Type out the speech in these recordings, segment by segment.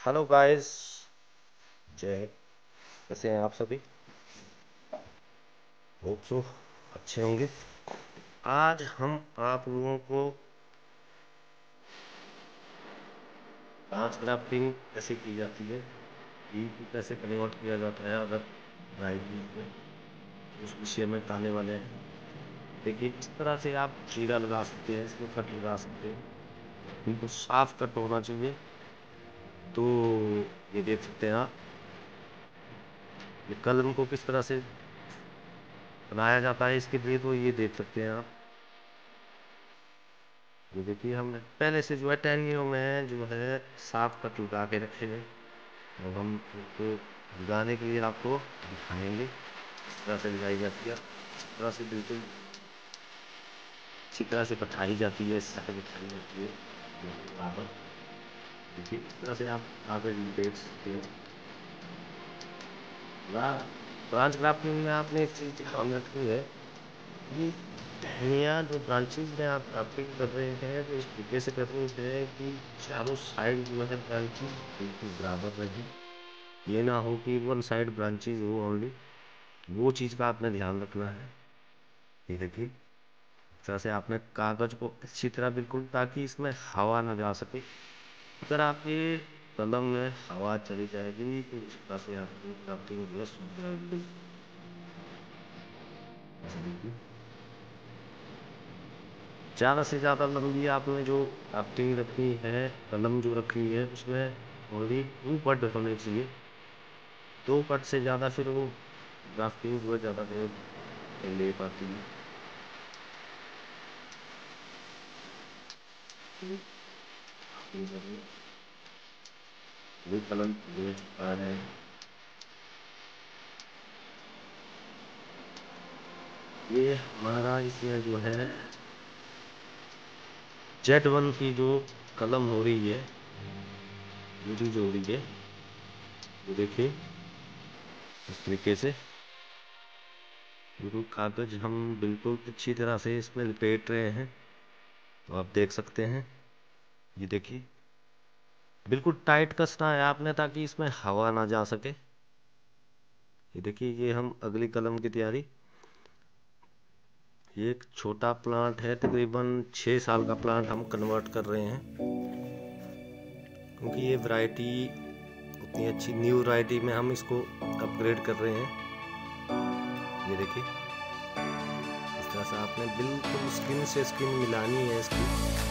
Hello guys. जय। कैसे हैं आप सभी? होप सो अच्छे होंगे। आज हम आप लोगों को डांस ग्राफ्टिंग कैसे की जाती है, ई को कैसे कन्वर्ट किया जाता है अगर राइटिंग में, उस विषय में कहने वाले हैं। देखिए, इस तरह से आप चीरा लगा सकते हैं, इसमें कट लगा सकते हैं। इनको साफ कट होना चाहिए। तो ये देख सकते हैं आप, ये कलम को किस तरह से बनाया जाता है इसके लिए, तो ये देख सकते हैं आप। ये देखिए, हमने पहले से जो है टहनियों में जो है साफ कट लगा के रखे हैं। अब हम उसको लगाने के लिए आपको दिखाएंगे इस तरह से लगाई जाती है। इस तरह से बिल्कुल अच्छी तरह से बैठाई जाती है, इस तरह से बिठाई जाती है बिल्कुल बराबर। देखिए, इस तरह से आप आगे देख सकते हो। ब्रांच ग्राफ्टिंग में आपने एक चीज़ ध्यान रखनी है कि टहनियाँ जो ब्रांचेज में आप ग्राफ्टिंग कर रहे हैं तो इस तरीके से कर रहे हैं कि चारों साइड जो है ब्रांचेज बिल्कुल बराबर रहे। ये ना हो कि वन साइड ब्रांचेज हो ओनली, वो चीज़ का आपने ध्यान रखना है। ये देखिए, इस तरह से आपने कागज को अच्छी तरह बिल्कुल, ताकि इसमें हवा ना जा सके। अगर आपके कलम में हवा चली जाएगी तो इस तरह से आपकी ग्राफ्टिंग जो है सूख जाएगी। ज़्यादा से ज़्यादा लंबी आपने जो ग्राफ्टिंग रखनी है, कलम जो रखनी है, उसमें ओनली 2 पट होने चाहिए। 2 पट से ज़्यादा फिर वो ग्राफ्टिंग जो है ज़्यादा देर नहीं ले पाती है। ये कलम जो आ रहे हैं, ये हमारा इसमें जो है Z1 की जो कलम हो रही है, यूज हो रही है, ये देखिए इस तरीके से बिल्कुल कागज हम बिल्कुल अच्छी तरह से इसमें लपेट रहे हैं। तो आप देख सकते हैं, ये देखिए बिल्कुल टाइट कसना है आपने, ताकि इसमें हवा ना जा सके। ये देखिए, ये हम अगली कलम की तैयारी, ये एक छोटा प्लांट है, तकरीबन 6 साल का प्लांट हम कन्वर्ट कर रहे हैं, क्योंकि ये वैरायटी उतनी अच्छी न्यू वैरायटी में हम इसको अपग्रेड कर रहे हैं। ये देखिए, इस तरह से आपने बिल्कुल स्किन से स्किन मिलानी है इसकी।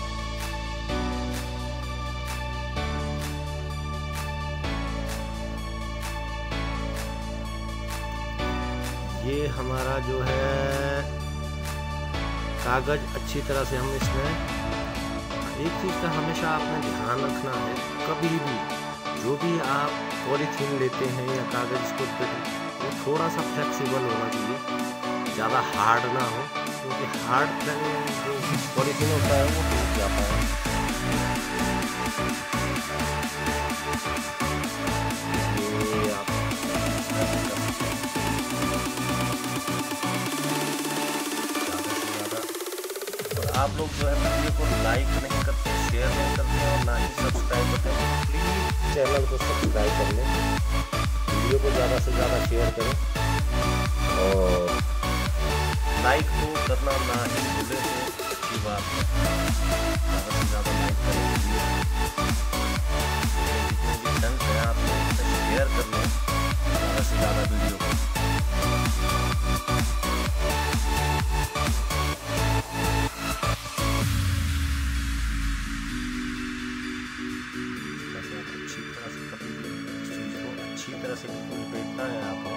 ये हमारा जो है कागज अच्छी तरह से हम इसमें, एक चीज़ का हमेशा आपने ध्यान रखना है, कभी भी जो भी आप पॉलीथीन लेते हैं या कागज को, वो थोड़ा सा फ्लेक्सिबल होना चाहिए, ज़्यादा हार्ड ना हो, क्योंकि हार्ड जो पॉलीथीन होता है वो टूट जाता है। ये आप आप लोग जो है वीडियो को लाइक नहीं करते, शेयर नहीं करते और ना ही सब्सक्राइब करते हैं, तो प्लीज़ चैनल को सब्सक्राइब कर लें, वीडियो को ज़्यादा से ज़्यादा शेयर करें और लाइक को करना ना ही भूलें, तो अच्छी बात है। ज़्यादा से ज़्यादा लाइक करें, जितने भी फ्रेंड्स हैं आप लोग उसे शेयर कर लें ज़्यादा से ज़्यादा वीडियो को। अच्छी तरह से बिल्कुल लपेटना है आपको।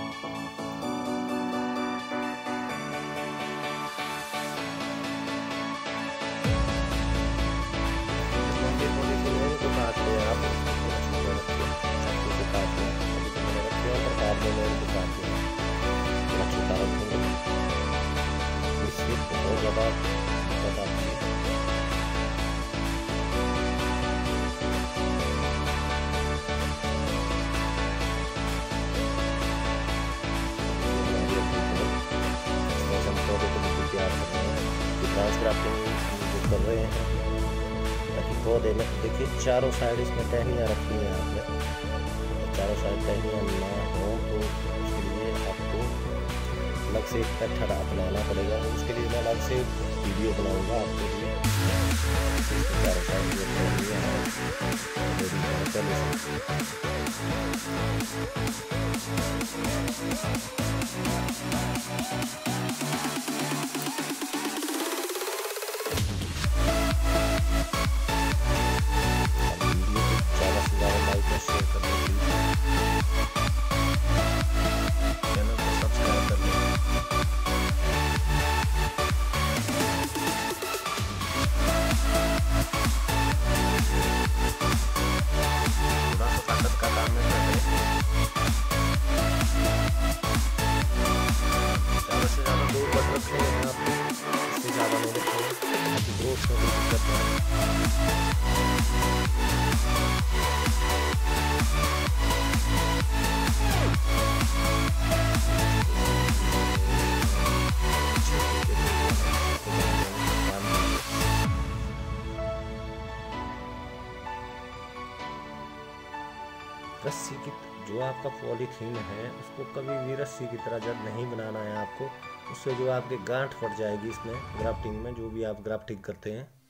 लंबे पॉलीथीन है, इनको काटते हैं आप, काट लें, और बाद में इनको काट लें, थोड़ा छोटा रखेंगे, इससे बहुत ज़्यादा दिक्कत आती है। तैयार कर रहे हैं, ग्राफ्टिंग कर रहे हैं, ताकि पौधे में देखिए चारों साइड इसमें टहनियाँ रखी हैं आपने, चारों साइड टहनियाँ ना हो तो उसके लिए आपको अलग से एक मेथड अपनाना पड़ेगा। तो उसके लिए मैं अलग से वीडियो बनाऊंगा आपके लिए। चारों साइड ये टहनियाँ हैं पहले से। रस्सी की जो आपका पॉलीथीन है उसको कभी भी रस्सी की तरह जड़ नहीं बनाना है आपको। उससे जो आपके गांठ फट जाएगी इसमें ग्राफ्टिंग में, जो भी आप ग्राफ्टिंग करते हैं